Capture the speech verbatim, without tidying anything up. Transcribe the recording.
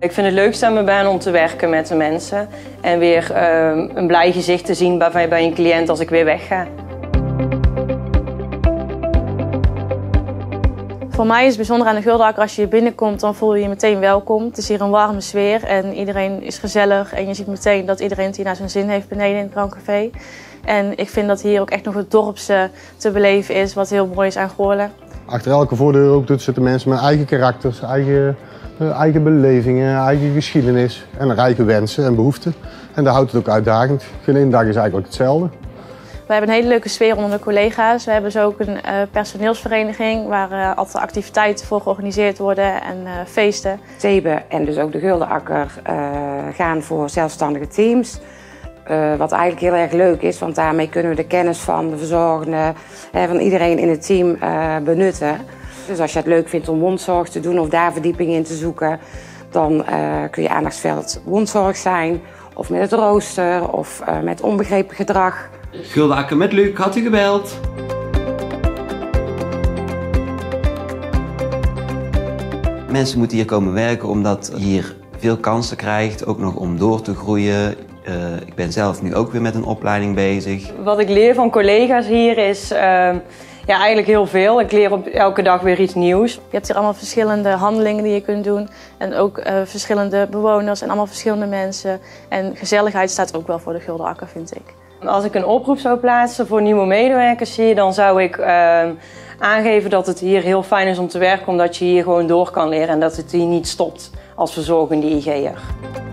Ik vind het leukste aan mijn baan om te werken met de mensen en weer uh, een blij gezicht te zien bij, bij een cliënt als ik weer wegga. Voor mij is het bijzonder aan de Guldenakker, als je hier binnenkomt, dan voel je je meteen welkom. Het is hier een warme sfeer en iedereen is gezellig en je ziet meteen dat iedereen het hier naar zijn zin heeft beneden in het Brandcafé. En ik vind dat hier ook echt nog het dorpse te beleven is, wat heel mooi is aan Goorlen. Achter elke voordeur ook zitten mensen met eigen karakters, eigen, uh, eigen belevingen, eigen geschiedenis en rijke wensen en behoeften. En daar houdt het ook uitdagend. Geen één dag is eigenlijk hetzelfde. We hebben een hele leuke sfeer onder de collega's. We hebben zo ook een uh, personeelsvereniging waar uh, altijd activiteiten voor georganiseerd worden en uh, feesten. Thebe en dus ook de Guldenakker uh, gaan voor zelfstandige teams. Uh, wat eigenlijk heel erg leuk is, want daarmee kunnen we de kennis van de verzorgenden, uh, van iedereen in het team uh, benutten. Dus als je het leuk vindt om wondzorg te doen of daar verdieping in te zoeken, dan uh, kun je aandachtsveld wondzorg zijn. Of met het rooster of uh, met onbegrepen gedrag. Guldenakker met Luc, had u gebeld? Mensen moeten hier komen werken omdat je hier veel kansen krijgt, ook nog om door te groeien. Uh, ik ben zelf nu ook weer met een opleiding bezig. Wat ik leer van collega's hier is uh, ja, eigenlijk heel veel. Ik leer op elke dag weer iets nieuws. Je hebt hier allemaal verschillende handelingen die je kunt doen. En ook uh, verschillende bewoners en allemaal verschillende mensen. En gezelligheid staat ook wel voor de Guldenakker, vind ik. Als ik een oproep zou plaatsen voor nieuwe medewerkers hier, dan zou ik uh, aangeven dat het hier heel fijn is om te werken, omdat je hier gewoon door kan leren en dat het hier niet stopt als verzorgende I G'er.